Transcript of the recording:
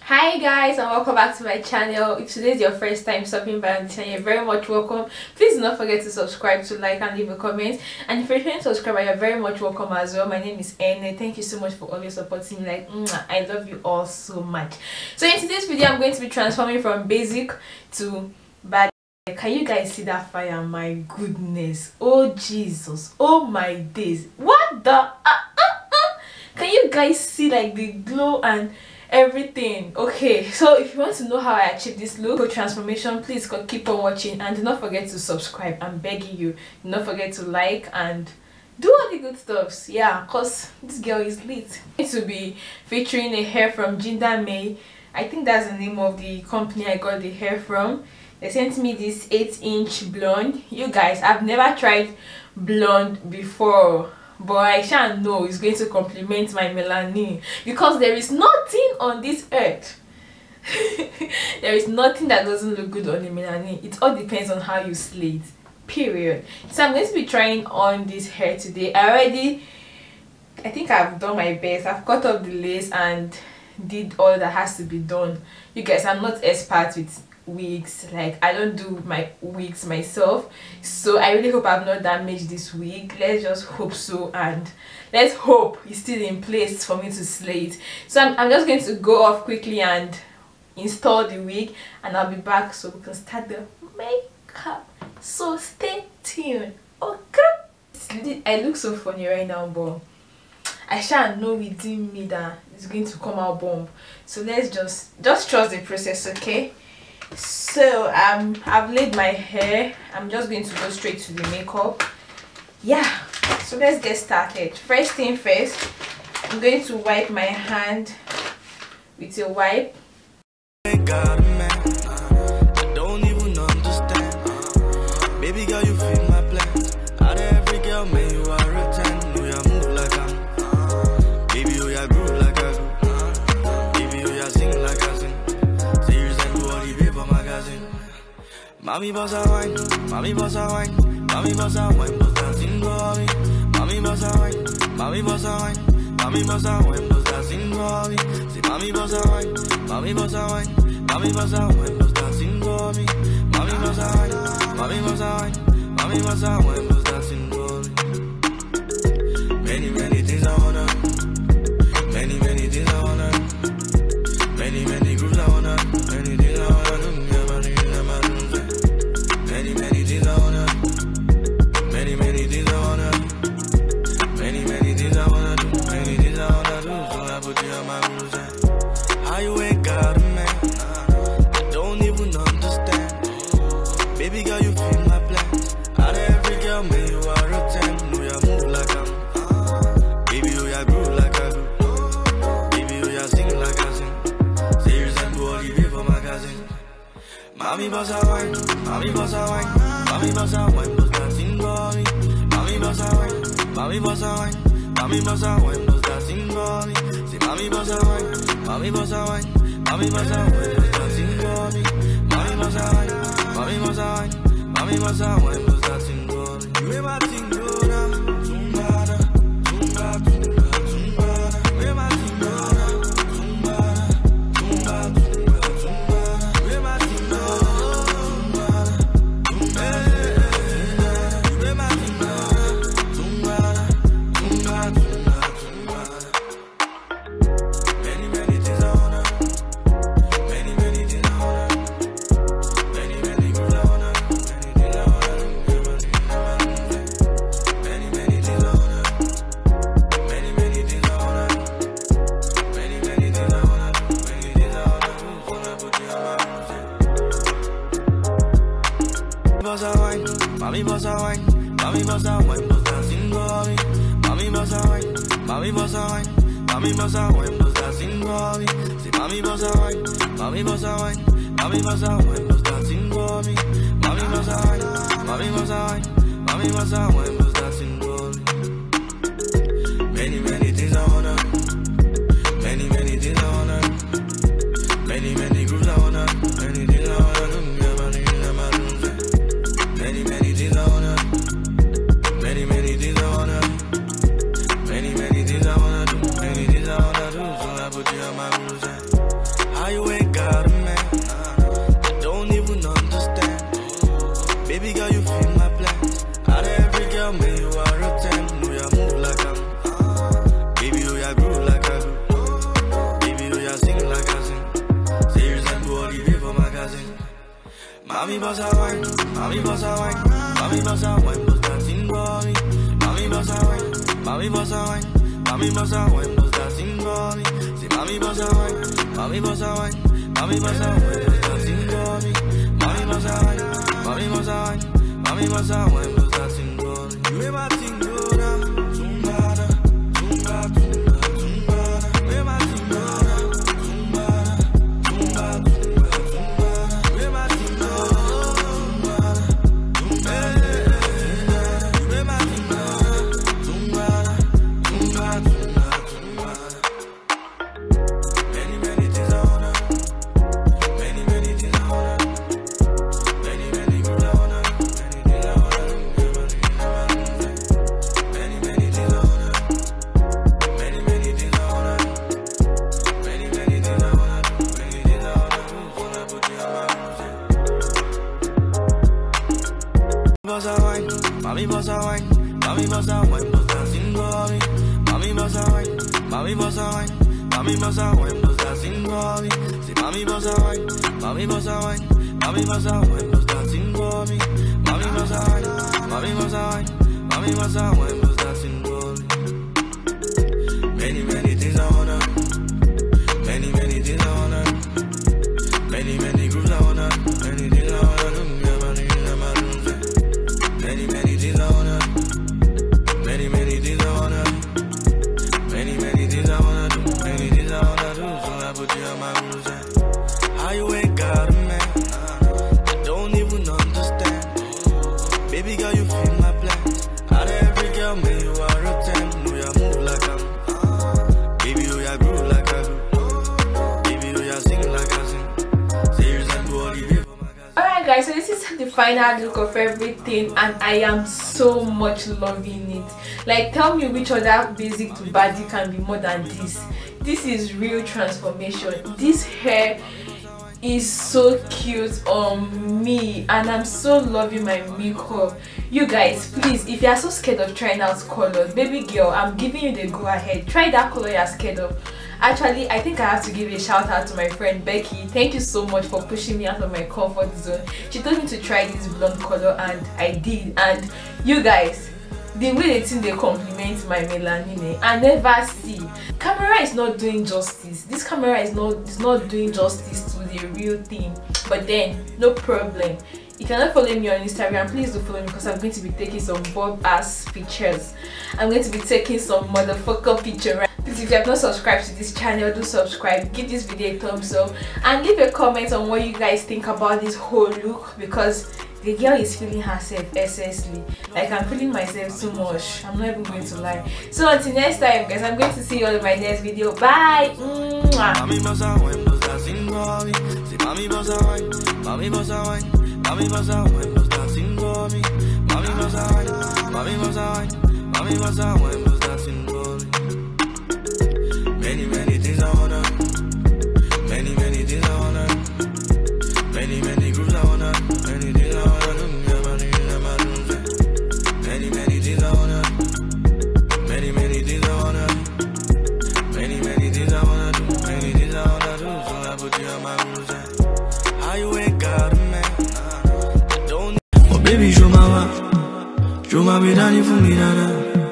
Hi guys, and welcome back to my channel. If today is your first time stopping by on the channel, you're very much welcome. Please do not forget to subscribe, to like and leave a comment. And if you're a returning subscriber, you're very much welcome as well. My name is Ene. Thank you so much for always supporting me. I love you all so much. So in today's video, I'm going to be transforming from basic to bad. Can you guys see that fire? My goodness, oh Jesus, oh my days, what the can you guys see like the glow and everything? Okay, so if you want to know how I achieved this look transformation, please keep on watching and do not forget to subscribe. I'm begging you. Do not forget to like and do all the good stuffs. Yeah, because this girl is lit. Going to be featuring a hair from Ginger May. I think that's the name of the company I got the hair from. They sent me this 8-inch blonde. You guys, I've never tried blonde before, but I shall know it's going to complement my melanin, because there is nothing on this earth there is nothing that doesn't look good on the melanin. It all depends on how you slay it, period. So I'm going to be trying on this hair today. I think I've done my best. I've cut off the lace and did all that has to be done. You guys, I'm not expert with wigs. Like, I don't do my wigs myself, so I really hope I've not damaged this wig. Let's just hope so, and let's hope it's still in place for me to slay it. So I'm just going to go off quickly and install the wig, and I'll be back so we can start the makeup. So stay tuned. Okay, I look so funny right now, but I shall know within me that it's going to come out bomb. So let's just trust the process, okay? So I've laid my hair. I'm just going to go straight to the makeup. Yeah, so let's get started. First thing first, I'm going to wipe my hand with a wipe. I don't even understand. Baby girl, you feel my plans. Out of every girl, man, you are a 10. You ya move like I'm. Baby, you ya groove like I do. Baby, you ya sing like I sing. Say you send to all the paper magazine. Mommy boss a wine, mommy boss a wine, mommy boss a wine, boss dancing for me. Mommy boss a wine, mommy boss a wine, mommy boss a wine, boss dancing for me. Say mommy boss a wine, mommy boss a wine, mommy boss a wine, boss dancing for me. Mommy boss a wine, mommy boss a wine, mommy boss a wine, boss dancing for me. Many things I wanna do, many things I wanna do, many grooves I wanna do, many things I wanna do. Many things I wanna do, many things I wanna do, many things I wanna do, many things I wanna do. So I put you on my rules. How you ain't got a man? I don't even understand. Baby girl, you feel my plans. Out of every girl, man, you are a 10. You ya move like I'm. Baby, you ya groove like I do. Baby, you ya sing like I sing. Say you send to all the paper magazine. Mommy boss a wine, mommy boss a wine, mommy boss a wine, boss dancing for me. Mommy boss a wine, mommy boss a wine, mommy boss a wine, boss dancing for me. Say mommy boss a wine, mommy boss a wine, mommy boss a wine, boss dancing for me. Mommy boss a wine, mommy boss a wine, mommy boss a wine, boss dancing for me. You make my thing go now, zumbada, zumba, zumba, zumbada. You make my thing go now, zumbada, zumba, zumba, zumbada. You make my thing go. Mommy boss a wine, mommy boss a wine, boss dancing for me. Mommy boss a wine, mommy boss a wine, mommy boss a wine, boss dancing for me. Say mommy boss a wine, mommy boss a wine, mommy boss a wine, boss dancing for me. Mommy boss a wine, mommy boss a wine, mommy boss a wine, boss dancing for me. Many things I wanna do, many things I wanna do, many grooves I wanna do, many things I wanna do. Many things I wanna do, many things I wanna do, many things I wanna do, many things I wanna do. So I put you on my rules. How you Baby girl, you feel my plans. Out of every girl, man, you are a 10. No, you move like I'm. Baby, you ya groove like I do. Baby, you ya sing like I sing. Say you send all the way for magazine. Mommy boss a wine, mommy boss a wine, mommy boss a wine, boss that in for me. Mommy boss a wine, mommy boss a wine, mommy boss a wine, boss that in for me. Say mommy boss a wine, mommy boss a wine, mommy boss a wine, boss that in for me. Mommy boss a wine, mommy boss a wine, mommy boss a wine, boss that in for me. You ever think go down, zumbada, zumba, zumba, zumbada. You ever think go down, zumbada, zumba, zumba, zumbada. You ever think go down, zumbada, zumba, you ever think go down, zumbada, zumba, zumba, zumbada. Many, many things I wanna do. Many, many things I wanna do. Many, many good I wanna do. Many things I wanna do. Many, many things I wanna do. Many, many things I wanna do. Many, many things I wanna do. Many things I wanna do. Wanna put you on my boss a wine, mommy boss a wine, mommy boss a wine, boss dancing for me. Mommy boss a wine, mommy boss a wine, mommy boss a wine, boss dancing for me. Say mommy boss a wine, mommy boss a wine, mommy boss a wine, boss dancing for me. Mommy boss a wine, mommy boss a wine, mommy boss a wine, boss dancing for me. Many, many things I wanna do. Many, many things I wanna do. Many, many grooves I wanna do. Many things I wanna do. Many, many things I wanna do. Many, many things I wanna do. Many, many things I wanna do. Many things I wanna do. So I put you on my rules. How you ain't got a man? I don't even understand. Baby girl, you feel my plans. Out of every girl, man, you are a 10. No, you move like I'm. Baby, you ya groove like I do. Baby, you ya sing like I sing. Say you send all the way for magazine. Alright guys, so this is the final look of everything and I am so much loving it. Like, tell me which other basic to body can be more than this. This is real transformation. This hair is so cute on me and I'm so loving my makeup. You guys, please, if you are so scared of trying out colors, baby girl, I'm giving you the go ahead. Try that color you are scared of. Actually, I think I have to give a shout out to my friend Becky. Thank you so much for pushing me out of my comfort zone. She told me to try this blonde color and I did. And you guys, the way they think they compliment my melanin, I never see. Camera is not doing justice. This camera is not doing justice to the real thing. But then, no problem. If you're not following me on Instagram, please do follow me because I'm going to be taking some bob ass pictures. I'm going to be taking some motherfucker picture. Please, if you have not subscribed to this channel, do subscribe, give this video a thumbs up and leave a comment on what you guys think about this whole look, because the girl is feeling herself excessively. Like, I'm feeling myself too much. I'm not even going to lie. So until next time guys, I'm going to see you all in my next video. Bye. Mommy boss a wine, boss dancing for me. Say mommy boss a wine, mommy boss a wine, mommy boss a wine, boss dancing for me. Mommy boss a wine, mommy boss a wine, mommy boss a wine, boss dancing for me. Many, many things I wanna do. Many, many things I wanna do. Many, many grooves I wanna do. Many things I wanna do. Many, many things I wanna do. Many, many things I wanna do. Many, many things I wanna do. Many things I wanna do. So I put you on my rules. How you ain't got a man? I don't. Oh baby, show my bidani for me, nana.